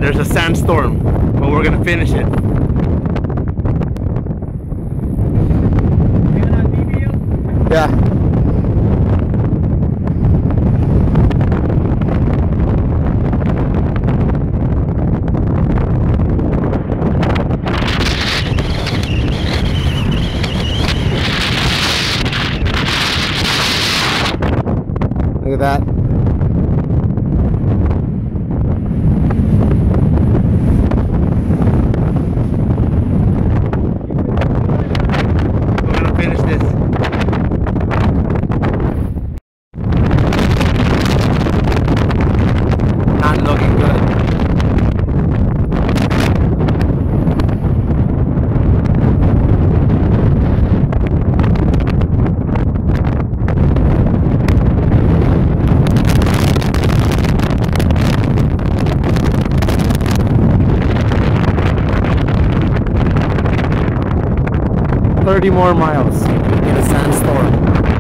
there's a sandstorm, but we're gonna finish it. Yeah. Look at that. We're gonna finish this. Not looking good. "30 more miles in a sandstorm."